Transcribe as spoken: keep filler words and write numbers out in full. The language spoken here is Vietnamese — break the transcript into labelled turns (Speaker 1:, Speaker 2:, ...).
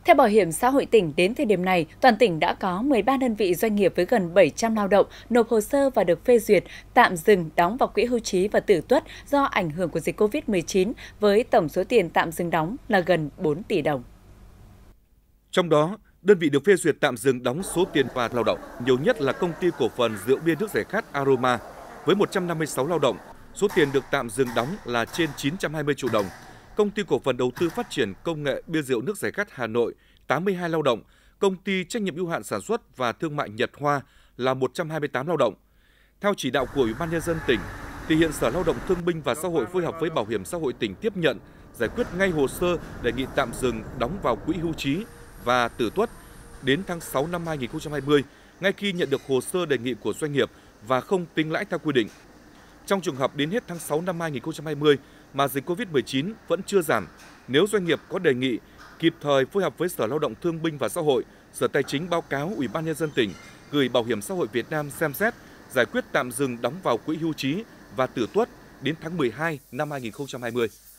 Speaker 1: Theo Bảo hiểm xã hội tỉnh, đến thời điểm này, toàn tỉnh đã có mười ba đơn vị doanh nghiệp với gần bảy trăm lao động nộp hồ sơ và được phê duyệt tạm dừng đóng vào quỹ hưu trí và tử tuất do ảnh hưởng của dịch Covid mười chín với tổng số tiền tạm dừng đóng là gần bốn tỷ đồng.
Speaker 2: Trong đó, đơn vị được phê duyệt tạm dừng đóng số tiền và lao động nhiều nhất là Công ty cổ phần rượu bia nước giải khát Aroma với một trăm năm mươi sáu lao động, số tiền được tạm dừng đóng là trên chín trăm hai mươi triệu đồng. Công ty cổ phần đầu tư phát triển công nghệ bia rượu nước giải khát Hà Nội tám mươi hai lao động, Công ty trách nhiệm hữu hạn sản xuất và thương mại Nhật Hoa là một trăm hai mươi tám lao động. Theo chỉ đạo của Ủy ban nhân dân tỉnh, thì hiện Sở Lao động Thương binh và Xã hội phối hợp với Bảo hiểm xã hội tỉnh tiếp nhận, giải quyết ngay hồ sơ đề nghị tạm dừng đóng vào quỹ hưu trí và tử tuất đến tháng sáu năm hai nghìn không trăm hai mươi, ngay khi nhận được hồ sơ đề nghị của doanh nghiệp và không tính lãi theo quy định. Trong trường hợp đến hết tháng sáu năm hai nghìn không trăm hai mươi mà dịch Covid mười chín vẫn chưa giảm, nếu doanh nghiệp có đề nghị, kịp thời phối hợp với Sở Lao động Thương binh và Xã hội, Sở Tài chính báo cáo Ủy ban nhân dân tỉnh, gửi Bảo hiểm xã hội Việt Nam xem xét giải quyết tạm dừng đóng vào quỹ hưu trí và tử tuất đến tháng mười hai năm hai nghìn không trăm hai mươi.